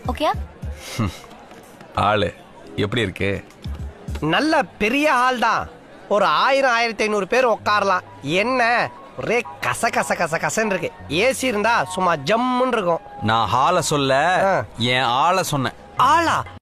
Okay? ஆளு எப்படி இருக்கு? நல்ல பெரிய ஹால் தான். ஒரு 1000-1500 பேர் உட்காரலாம். என்ன ஒரே கச கச கச கசன்னு இருக்கு. ஏசி இருந்தா சும்மா ஜம்முன்னு இருக்கும். நான் ஹால சொல்ல என் ஆளை சொன்னேன். ஆளா?